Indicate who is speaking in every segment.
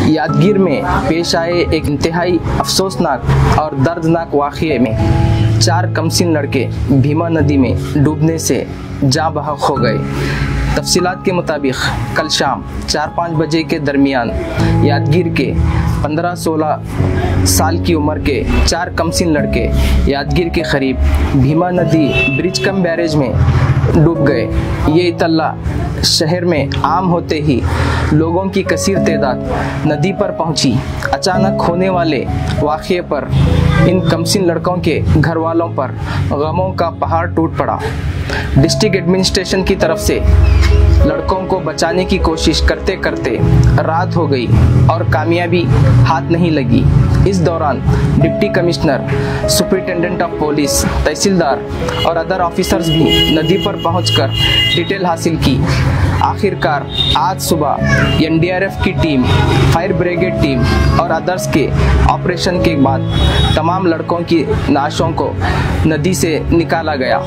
Speaker 1: यादगीर में पेश आए एक इंतहाई अफसोसनाक और दर्दनाक वाक़ये में 4 कमसिन लड़के भीमा नदी में डूबने से जाँ बहक हो गए। तफसीलात के मुताबिक कल शाम 4-5 बजे के दरमियान यादगीर के 15-16 साल की उम्र के 4 कमसिन लड़के यादगीर के करीब भीमा नदी ब्रिज कम बैरेज में डूब गए। ये इतला शहर में आम होते ही लोगों की कसीर तादाद नदी पर पहुंची। अचानक होने वाले वाक़ये पर इन कमसिन लड़कों के घर वालों पर गमों का पहाड़ टूट पड़ा। डिस्ट्रिक्ट एडमिनिस्ट्रेशन की तरफ से लड़कों को बचाने की कोशिश करते करते रात हो गई और कामयाबी हाथ नहीं लगी। इस दौरान deputy commissioner, superintendent of police, तहसीलदार और अदर ऑफिसर्स भी नदी पर पहुंचकर डिटेल हासिल की। आखिरकार आज सुबह एनडीआरएफ की टीम, फायर ब्रिगेड टीम और अदर्स के ऑपरेशन के बाद तमाम लड़कों की लाशों को नदी से निकाला गया।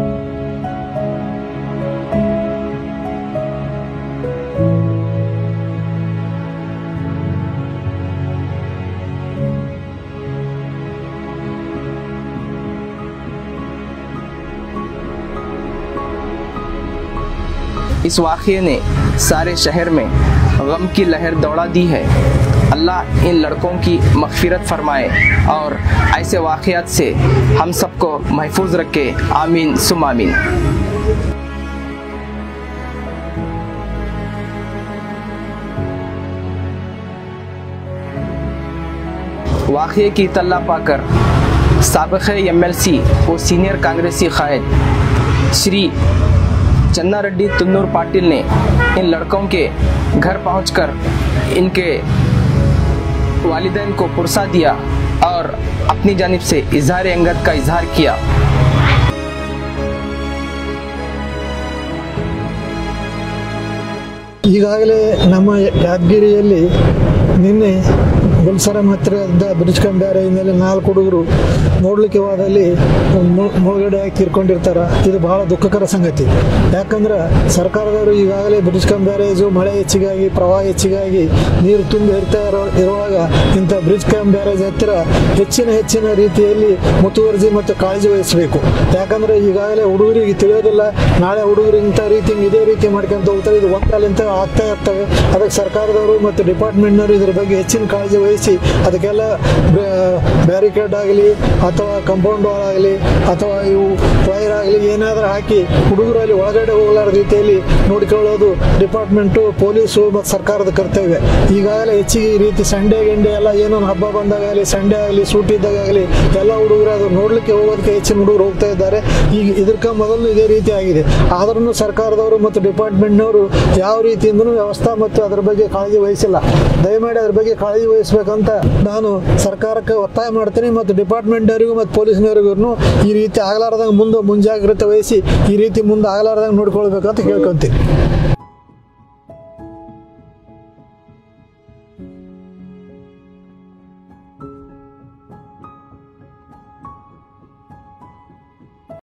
Speaker 1: इस वाक़ये ने सारे शहर में गम की लहर दौड़ा दी है। अल्लाह इन लड़कों की मग़फ़िरत फरमाए और ऐसे वाक़यात से हम सबको महफूज रखे। आमीन सुम आमीन। वाक़ये की इत्तला पाकर साबिक़ एमएलसी व सीनियर कांग्रेसी क़ायद श्री चन्ना रेड्डी तुन्नूर पाटिल ने इन लड़कों के घर पहुंचकर इनके वालिदैन को पुरसा दिया और अपनी जानिब से इज़हार अंगत का इजहार किया।
Speaker 2: ಈಗಾಗಲೇ ನಮ್ಮ ಯಾದಗಿರಿಯಲ್ಲಿ ನಿನ್ನೆ ಗುಲ್ಸರಂ ಹತ್ತಿರದ ಬ್ರಿಡ್ಜ್ ಕಮ್ ಬ್ಯಾರೇಜ್ನಲ್ಲಿ 4 ಹುಡುಗರು ನೋಡಲಿಕ್ಕೆ ಹೋದಲ್ಲಿ ಮುಳುಗಡೆ ಆಗಿ ತೀರ್ಕೊಂಡಿರ್ತಾರೆ। ಇದು ಬಹಳ ದುಃಖಕರ ಸಂಗತಿ। ಯಾಕಂದ್ರೆ ಸರ್ಕಾರದವರು ಈಗಾಗಲೇ ಬ್ರಿಡ್ಜ್ ಕಮ್ ಬ್ಯಾರೇಜು ಮಳೆ ಹೆಚ್ಚಿಗಾಗಿ, ಪ್ರವಾಹ ಹೆಚ್ಚಿಗಾಗಿ ನೀರು ತುಂಬಿ ಇರುವಾಗ ಇಂಥ ಬ್ರಿಡ್ಜ್ ಕಮ್ ಬ್ಯಾರೇಜ್ ಹತ್ತಿರ ಹೆಚ್ಚಿನ ರೀತಿಯಲ್ಲಿ ಮುತುವರ್ಜಿ ಮತ್ತು ಕಾಳಜಿ ವಹಿಸಬೇಕು। ಯಾಕಂದ್ರೆ ಈಗಾಗಲೇ ಹುಡುಗರಿಗೆ ತಿಳಿಯೋದಿಲ್ಲ, ನಾಳೆ ಹುಡುಗರು ಇಂಥ ರೀತಿ ಇದೇ ರೀತಿ ಮಾಡ್ಕೊಂತ ಹೋಗ್ತಾರೆ, ಇದು ಒಂದಾಲಿಂತ ಆಗ್ತಾ ಇರ್ತವೆ। ಅದಕ್ಕೆ ಸರ್ಕಾರದವರು ಮತ್ತು ಡಿಪಾರ್ಟ್ಮೆಂಟ್ನವರು ಇದ್ರ ಬಗ್ಗೆ ಹೆಚ್ಚಿನ ಕಾಳಜಿ ವಹಿಸಿ ಅದಕ್ಕೆಲ್ಲ ಬ್ಯಾರಿಕೇಡ್ ಆಗಲಿ ಅಥವಾ ಕಾಂಪೌಂಡ್ ವಾಲ್ ಆಗಲಿ ಅಥವಾ ಇವು ವೈರ್ ಆಗಲಿ ಏನಾದರೂ ಹಾಕಿ ಹುಡುಗರು ಅಲ್ಲಿ ಒಳಗಡೆ ಹೋಗಲಾರ ರೀತಿಯಲ್ಲಿ ನೋಡಿಕೊಳ್ಳೋದು ಡಿಪಾರ್ಟ್ಮೆಂಟು, ಪೊಲೀಸು ಮತ್ತು ಸರ್ಕಾರದ ಕರ್ತವ್ಯ। ಈಗಾಗಲೇ ಹೆಚ್ಚಿಗೆ ಈ ರೀತಿ ಸಂಡೇ ಗಿಂಡೆ ಎಲ್ಲ ಏನೋ ಹಬ್ಬ ಬಂದಾಗಲಿ, ಸಂಡೇ ಆಗಲಿ, ಸೂಟಿ ಇದ್ದಾಗಲಿ ಎಲ್ಲ ಹುಡುಗರು ಅದು ನೋಡಲಿಕ್ಕೆ ಹೋಗೋದಕ್ಕೆ ಹೆಚ್ಚಿನ ಹುಡುಗರು ಹೋಗ್ತಾ ಇದ್ದಾರೆ। ಈಗ ಇದಕ್ಕೆ ಮೊದಲು ಇದೇ ರೀತಿ ಆಗಿದೆ। ಆದ್ರೂ ಸರ್ಕಾರದವರು ಮತ್ತು ಡಿಪಾರ್ಟ್ಮೆಂಟ್ನವರು ಯಾವ ರೀತಿಯಿಂದನೂ ವ್ಯವಸ್ಥೆ ಮತ್ತು ಅದರ ಬಗ್ಗೆ ಕಾಳಜಿ ವಹಿಸಿಲ್ಲ। ದಯಮಾಡಿ ಅದರ ಬಗ್ಗೆ ಕಾಳಜಿ ವಹಿಸಬೇಕಂತ ನಾನು ಸರ್ಕಾರಕ್ಕೆ ಒತ್ತಾಯ ಮಾಡ್ತೀನಿ ಮತ್ತು ಡಿಪಾರ್ಟ್ಮೆಂಟ್ನವರಿಗೂ ಮತ್ತು ಪೊಲೀಸ್ನವರಿಗೂ ಈ ರೀತಿ ಆಗಲಾರ್ದಂಗೆ ಮುಂಜಾಗ್ರತೆ ವಹಿಸಿ ಈ ರೀತಿ ಮುಂದೆ ಆಗಲಾರ್ದಂಗೆ ನೋಡ್ಕೊಳ್ಬೇಕಂತ ಕೇಳ್ಕೊಂತೀನಿ।